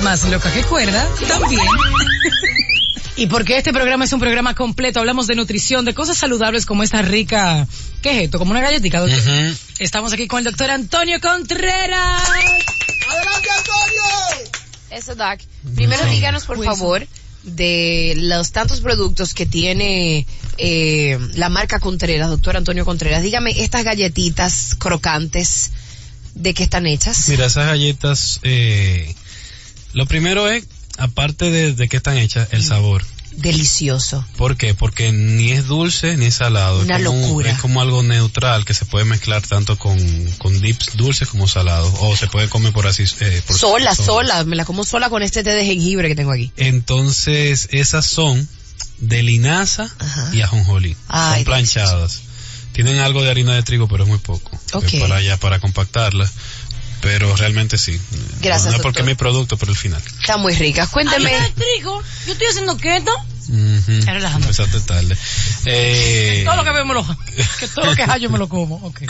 más loca que cuerda, también. Y porque este programa es un programa completo, hablamos de nutrición, de cosas saludables como esta rica, ¿qué es esto? Como una galletita, doctor. Uh-huh. Estamos aquí con el doctor Antonio Contreras. ¡Adelante, Antonio! Eso, Doc. Primero díganos, por favor, de los tantos productos que tiene la marca Contreras, doctor Antonio Contreras. Dígame, estas galletitas crocantes, ¿de qué están hechas? Mira, esas galletas, lo primero es, aparte de qué están hechas, el sabor. Delicioso. ¿Por qué? Porque ni es dulce ni es salado. Una locura. Es como algo neutral que se puede mezclar tanto con dips dulces como salados. O se puede comer por así. Sola. Me la como sola con este té de jengibre que tengo aquí. Entonces, esas son de linaza y ajonjolí. Son planchadas. Tienen algo de harina de trigo, pero es muy poco. Okay. Para compactarlas. Pero realmente sí. Gracias, no es porque es mi producto, pero el final. Está muy rica. Cuénteme. Harina de trigo. Yo estoy haciendo keto. Relajando. Empezaste tarde. Todo lo que veo que todo lo que hallo me lo como. Okay.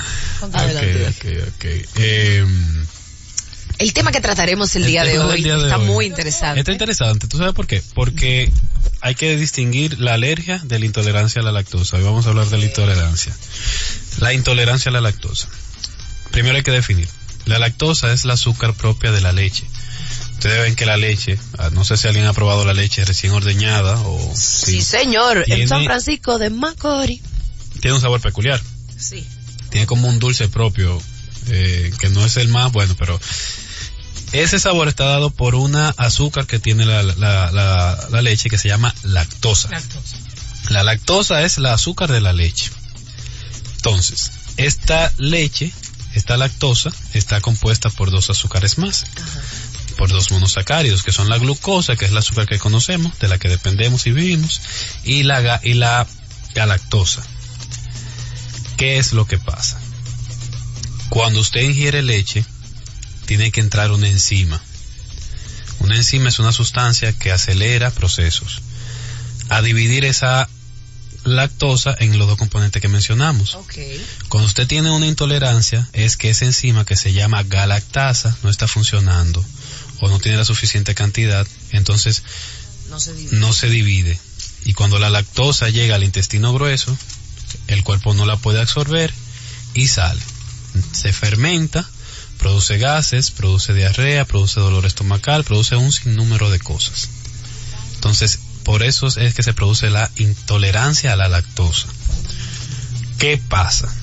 El tema que trataremos el día de hoy está muy interesante. Está interesante. ¿Tú sabes por qué? Porque hay que distinguir la alergia de la intolerancia a la lactosa. Hoy vamos a hablar de la intolerancia. La intolerancia a la lactosa. Primero hay que definir. La lactosa es el azúcar propia de la leche. Ustedes ven que la leche, no sé si alguien ha probado la leche recién ordeñada o... Sí, señor, en San Francisco de Macorís. Tiene un sabor peculiar. Sí. Tiene como un dulce propio, que no es el más bueno, pero ese sabor está dado por una azúcar que tiene la leche que se llama lactosa. La lactosa es el azúcar de la leche. Entonces, esta lactosa está compuesta por dos azúcares más. Ajá. Por dos monosacáridos, que son la glucosa, que es el azúcar que conocemos, de la que dependemos y vivimos, y la galactosa. ¿Qué es lo que pasa? Cuando usted ingiere leche, tiene que entrar una enzima. Una enzima es una sustancia que acelera procesos. A dividir esa lactosa en los dos componentes que mencionamos. Okay. Cuando usted tiene una intolerancia, es que esa enzima que se llama galactasa no está funcionando o no tiene la suficiente cantidad, entonces no se divide. Y cuando la lactosa llega al intestino grueso, el cuerpo no la puede absorber y sale. Se fermenta, produce gases, produce diarrea, produce dolor estomacal, produce un sinnúmero de cosas. Entonces, por eso es que se produce la intolerancia a la lactosa. ¿Qué pasa?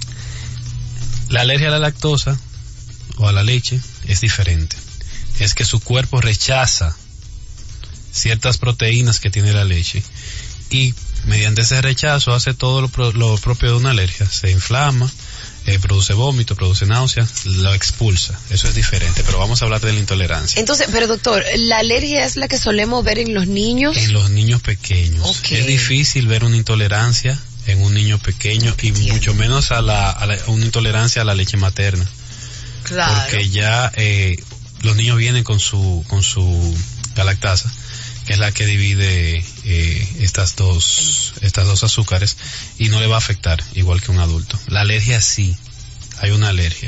La alergia a la lactosa o a la leche es diferente. Es que su cuerpo rechaza ciertas proteínas que tiene la leche y mediante ese rechazo hace todo lo propio de una alergia. Se inflama, produce vómito, produce náuseas, lo expulsa. Eso es diferente, pero vamos a hablar de la intolerancia. Entonces, pero doctor, ¿la alergia es la que solemos ver en los niños? En los niños pequeños. Okay. Es difícil ver una intolerancia en un niño pequeño y mucho menos a una intolerancia a la leche materna. Claro. Porque ya los niños vienen con su galactasa, que es la que divide estas dos azúcares, y no le va a afectar igual que un adulto. La alergia sí, hay una alergia.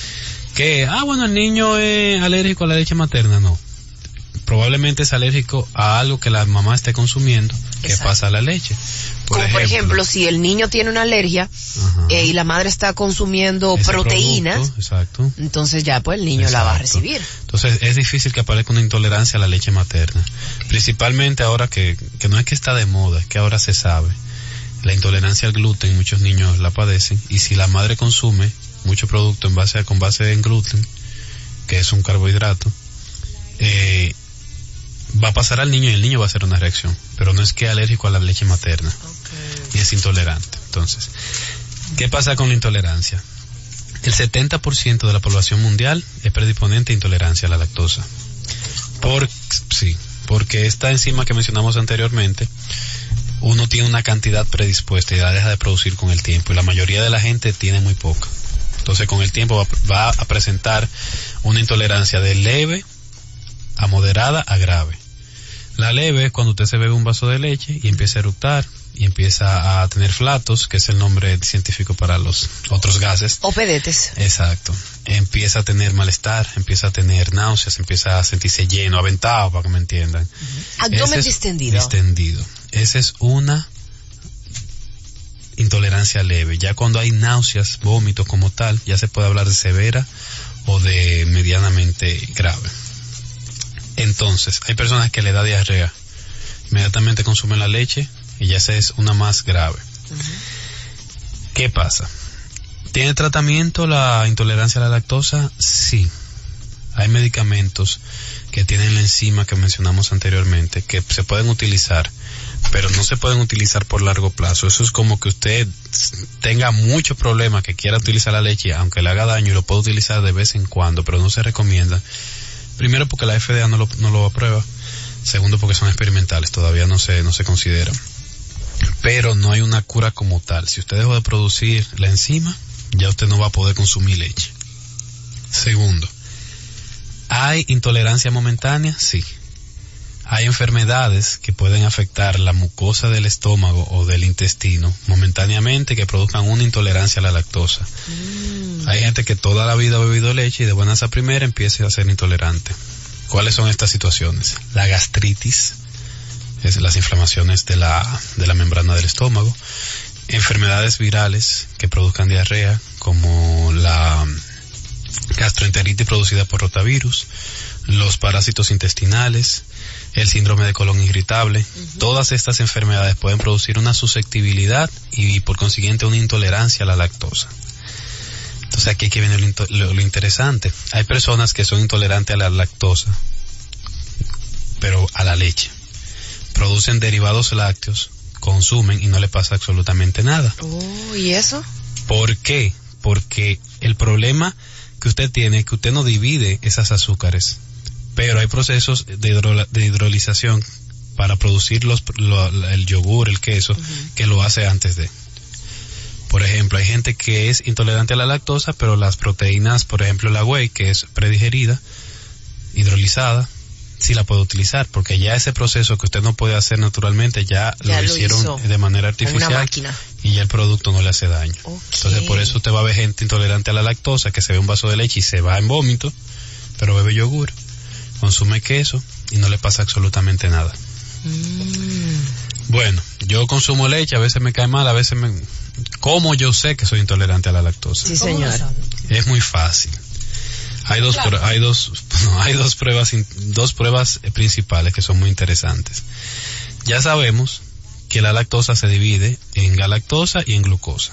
El niño es alérgico a la leche materna, no. Probablemente es alérgico a algo que la mamá esté consumiendo que pasa a la leche. Por ejemplo, si el niño tiene una alergia y la madre está consumiendo proteínas, producto, exacto, entonces ya pues el niño la va a recibir. Entonces es difícil que aparezca una intolerancia a la leche materna. Principalmente ahora que no es que está de moda, es que ahora se sabe. La intolerancia al gluten, muchos niños la padecen, y si la madre consume mucho producto con base en gluten, que es un carbohidrato, va a pasar al niño y el niño va a hacer una reacción, pero no es que es alérgico a la leche materna, ni es intolerante. Entonces, ¿qué pasa con la intolerancia? El 70% de la población mundial es predisponente a intolerancia a la lactosa. Porque esta enzima que mencionamos anteriormente, uno tiene una cantidad predispuesta y la deja de producir con el tiempo, y la mayoría de la gente tiene muy poca. Entonces, con el tiempo va a presentar una intolerancia de leve a moderada a grave. La leve es cuando usted se bebe un vaso de leche y empieza a eructar, y empieza a tener flatos, que es el nombre científico para los otros gases. O pedetes. Exacto. Empieza a tener malestar, empieza a tener náuseas, empieza a sentirse lleno, aventado, para que me entiendan. Abdomen distendido. Distendido. Esa es una intolerancia leve. Ya cuando hay náuseas, vómitos como tal, ya se puede hablar de severa o de medianamente grave. Entonces, hay personas que le da diarrea, inmediatamente consumen la leche y ya esa es una más grave. ¿Qué pasa? ¿Tiene tratamiento la intolerancia a la lactosa? Sí. Hay medicamentos que tienen la enzima que mencionamos anteriormente que se pueden utilizar, pero no se pueden utilizar por largo plazo. Eso es como que usted tenga mucho problema que quiera utilizar la leche, aunque le haga daño, y lo puede utilizar de vez en cuando, pero no se recomienda. Primero porque la FDA no lo aprueba. Segundo porque son experimentales, todavía no se consideran. Pero no hay una cura como tal. Si usted dejó de producir la enzima, ya usted no va a poder consumir leche. Segundo, ¿hay intolerancia momentánea? Sí. Hay enfermedades que pueden afectar la mucosa del estómago o del intestino momentáneamente que produzcan una intolerancia a la lactosa. Hay gente que toda la vida ha bebido leche y de buenas a primera empieza a ser intolerante. ¿Cuáles son estas situaciones? La gastritis, es las inflamaciones de la membrana del estómago, enfermedades virales que produzcan diarrea, como la gastroenteritis producida por rotavirus, los parásitos intestinales, el síndrome de colon irritable. Todas estas enfermedades pueden producir una susceptibilidad y por consiguiente una intolerancia a la lactosa. Entonces aquí viene lo interesante. Hay personas que son intolerantes a la lactosa, pero a la leche. Producen derivados lácteos, consumen y no le pasa absolutamente nada. ¿Y eso? ¿Por qué? Porque el problema que usted tiene es que usted no divide esas azúcares, pero hay procesos de hidrolización para producir el yogur, el queso, que lo hace antes de. Por ejemplo, hay gente que es intolerante a la lactosa, pero las proteínas, por ejemplo la whey, que es predigerida, hidrolizada, sí la puede utilizar, porque ya ese proceso que usted no puede hacer naturalmente, ya lo hicieron de manera artificial y ya el producto no le hace daño. Entonces por eso usted va a ver gente intolerante a la lactosa que se ve un vaso de leche y se va en vómito, pero bebe yogur, consume queso y no le pasa absolutamente nada. Bueno, yo consumo leche, a veces me cae mal, a veces ¿Cómo yo sé que soy intolerante a la lactosa? Sí, señor. Es muy fácil. Hay dos pruebas principales que son muy interesantes. Ya sabemos que la lactosa se divide en galactosa y en glucosa.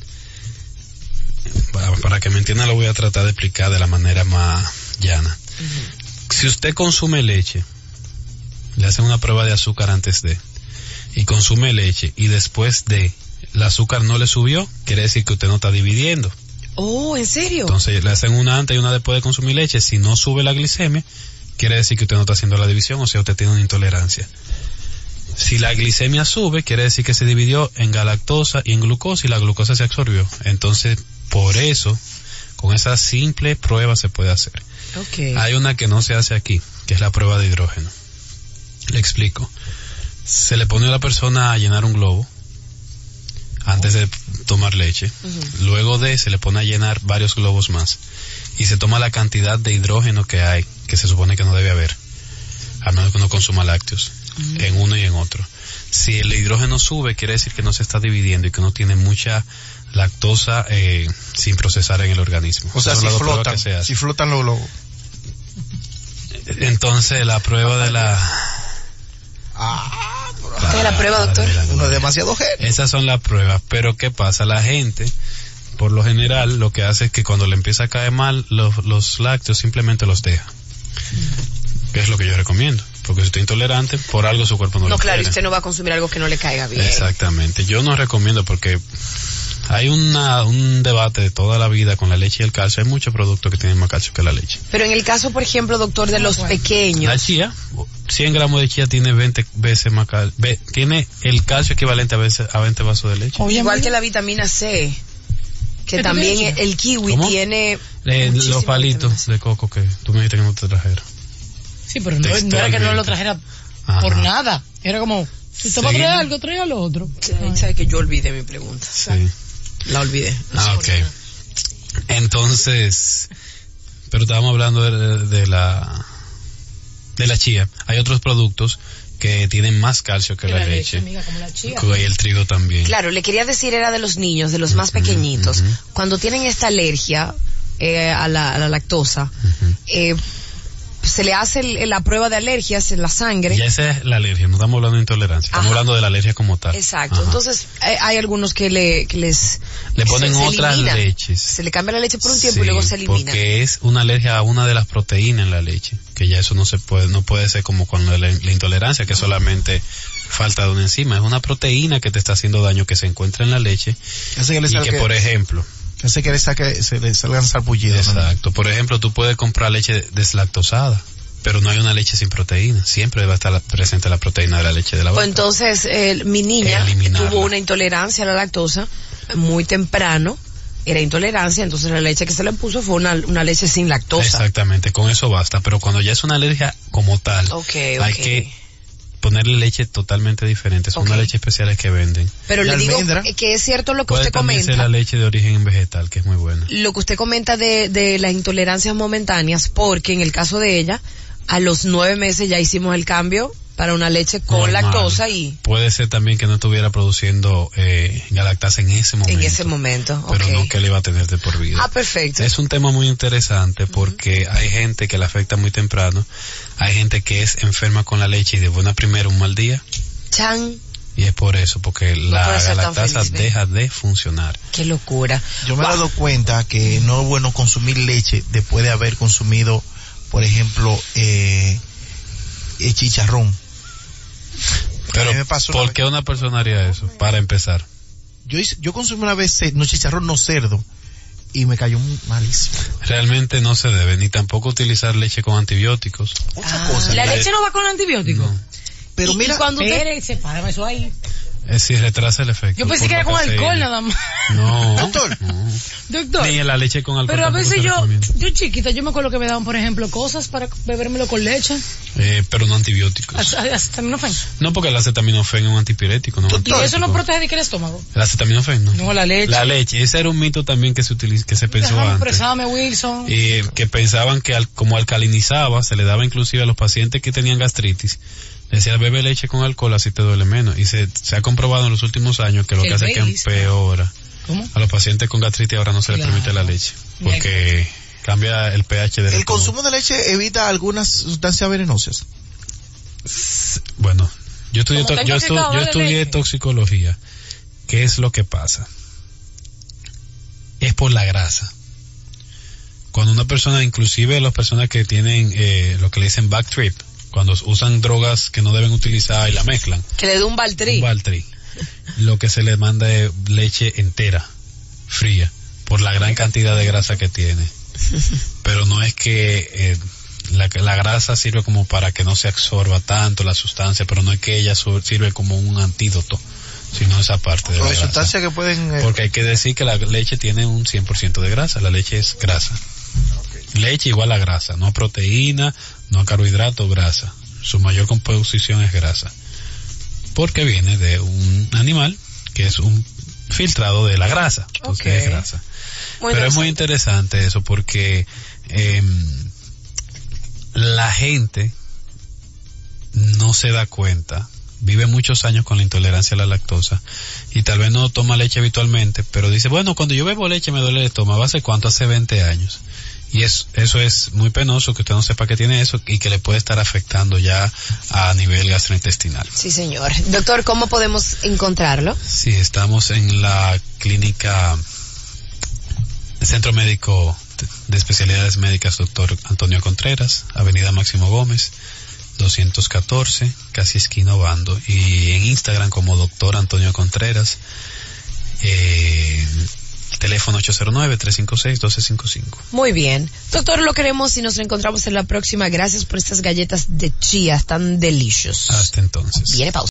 Para que me entienda, lo voy a tratar de explicar de la manera más llana. Si usted consume leche, le hacen una prueba de azúcar antes de, y consume leche y después de, el azúcar no le subió, quiere decir que usted no está dividiendo. Oh, ¿en serio? Entonces le hacen una antes y una después de consumir leche. Si no sube la glicemia, quiere decir que usted no está haciendo la división, o sea, usted tiene una intolerancia. Si la glicemia sube, quiere decir que se dividió en galactosa y en glucosa y la glucosa se absorbió. Entonces, por eso, con esa simple prueba se puede hacer. Hay una que no se hace aquí, que es la prueba de hidrógeno. Le explico. Se le pone a la persona a llenar un globo antes de tomar leche, luego se le pone a llenar varios globos más y se toma la cantidad de hidrógeno que hay, que se supone que no debe haber, a menos que uno consuma lácteos, en uno y en otro. Si el hidrógeno sube, quiere decir que no se está dividiendo y que uno tiene mucha lactosa sin procesar en el organismo. O sea, si flotan los globos. Entonces la prueba de la... ¿Qué es la prueba, doctor? Uno es demasiado genio. Esas son las pruebas, pero ¿qué pasa? La gente, por lo general, lo que hace es que cuando le empieza a caer mal los lácteos, simplemente los deja. Que es lo que yo recomiendo. Porque si usted es intolerante, por algo su cuerpo no lo quiere. No, claro, y usted no va a consumir algo que no le caiga bien. Exactamente. Yo no recomiendo porque hay un debate de toda la vida con la leche y el calcio. Hay muchos productos que tienen más calcio que la leche. Pero en el caso, por ejemplo, doctor, de los pequeños. La chía, 100 gramos de chía tiene 20 veces más calcio. Tiene el calcio equivalente a 20 vasos de leche. Igual que la vitamina C. Que también el kiwi tiene... los palitos de coco que tú me dijiste que no te trajeron. Sí, pero no era que no lo trajera por nada. Era como... Si te va a traer algo, trae lo otro. Sabes que yo olvidé mi pregunta. Sí. La olvidé. Ok. Entonces, pero estábamos hablando de la chía. Hay otros productos que tienen más calcio que la leche. Amiga, como la chía. Y el trigo también. Claro, le quería decir, era de los niños, de los más pequeñitos. Cuando tienen esta alergia a la lactosa, se le hace la prueba de alergias en la sangre. Y esa es la alergia, no estamos hablando de intolerancia, estamos hablando de la alergia como tal. Exacto. Entonces, hay algunos que le ponen otras leches. Se le cambia la leche por un tiempo y luego se elimina. Porque es una alergia a una de las proteínas en la leche, que ya eso no puede ser como con la intolerancia, que es solamente falta de una enzima, es una proteína que te está haciendo daño que se encuentra en la leche y que, por ejemplo, se le salgan sarpullidos. Exacto. Por ejemplo, tú puedes comprar leche deslactosada, pero no hay una leche sin proteína. Siempre va a estar presente la proteína de la leche de la vaca. Pues entonces, mi niña tuvo una intolerancia a la lactosa muy temprano. Era intolerancia, entonces la leche que se le puso fue una leche sin lactosa. Exactamente, con eso basta. Pero cuando ya es una alergia como tal, hay que ponerle leche totalmente diferente. Son unas leches especiales que venden. Pero le digo que es cierto lo que usted comenta. Puede la leche de origen vegetal, que es muy buena. Lo que usted comenta de las intolerancias momentáneas, porque en el caso de ella, a los 9 meses ya hicimos el cambio para una leche con lactosa y... Puede ser también que no estuviera produciendo galactasa en ese momento. En ese momento, pero no que le iba a tener de por vida. Ah, perfecto. Es un tema muy interesante porque hay gente que le afecta muy temprano, hay gente que es enferma con la leche y de buena primera un mal día. Y es por eso, porque la galactasa deja de funcionar. Qué locura. Yo me he dado cuenta que no es bueno consumir leche después de haber consumido, por ejemplo, chicharrón. Pero, ¿por qué una persona haría eso? Para empezar. Yo consumí una vez chicharrón, no cerdo, y me cayó malísimo. Realmente no se debe, ni tampoco utilizar leche con antibióticos. Otra cosa. ¿La leche no va con antibióticos? No. Pero mira, cuando sepárame eso ahí. Sí, retrasa el efecto. Yo pensé que era con alcohol nada más. No. Doctor. No. Doctor. Ni en la leche con alcohol. Pero a veces yo chiquita, yo me acuerdo que me daban, por ejemplo, cosas para bebérmelo con leche. Pero no antibióticos. ¿Acetaminofén? No, porque el acetaminofén es un antipirético, ¿no? ¿Y eso no protege el estómago? El acetaminofén, ¿no? No, la leche. La leche, ese era un mito también que se pensó antes. Expresame, Wilson. Que pensaban que como alcalinizaba, se le daba inclusive a los pacientes que tenían gastritis. Decía, bebe leche con alcohol, así te duele menos. Y se ha comprobado en los últimos años que lo que hace es que empeora. ¿Cómo? A los pacientes con gastritis ahora no se les permite la leche, porque cambia el pH del ¿El consumo de leche evita algunas sustancias venenosas? Bueno, yo estudié toxicología. ¿Qué es lo que pasa? Es por la grasa. Cuando una persona, inclusive las personas que tienen lo que le dicen back trip, cuando usan drogas que no deben utilizar y la mezclan. Que le dé un Valtrí. Lo que se le manda es leche entera, fría, por la gran cantidad de grasa que tiene. Pero no es que la grasa sirve como para que no se absorba tanto la sustancia, pero no es que ella sirve como un antídoto, sino esa parte de la grasa. Sustancias que pueden... Porque hay que decir que la leche tiene un 100% de grasa, la leche es grasa. Leche igual a grasa, no a proteína, no a carbohidrato, grasa. Su mayor composición es grasa. Porque viene de un animal que es un filtrado de la grasa. Entonces es grasa. Pero es muy interesante eso porque la gente no se da cuenta, vive muchos años con la intolerancia a la lactosa y tal vez no toma leche habitualmente, pero dice, bueno, cuando yo bebo leche me duele el estómago. ¿Hace cuánto? Hace 20 años. Y eso es muy penoso que usted no sepa que tiene eso y que le puede estar afectando ya a nivel gastrointestinal. Sí, señor. Doctor, ¿cómo podemos encontrarlo? Sí, estamos en la clínica, Centro Médico de Especialidades Médicas Dr. Antonio Contreras, Avenida Máximo Gómez, 214, casi esquina Obando. Y en Instagram como Dr. Antonio Contreras. Teléfono 809-356-1255. Muy bien. Doctor, lo queremos y nos reencontramos en la próxima. Gracias por estas galletas de chía tan delicious. Hasta entonces. Viene pausa.